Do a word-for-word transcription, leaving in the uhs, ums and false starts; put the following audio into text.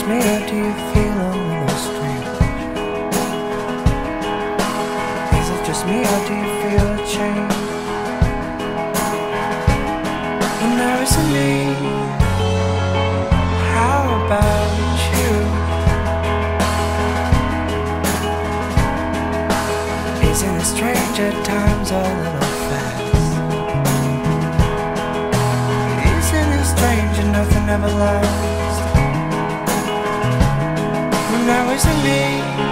just me or do you feel a little strange? Is it just me or do you feel a change? When there isn't me, how about you? Isn't it strange at times a little fast? Isn't it strange and nothing ever lasts? When there isn't me,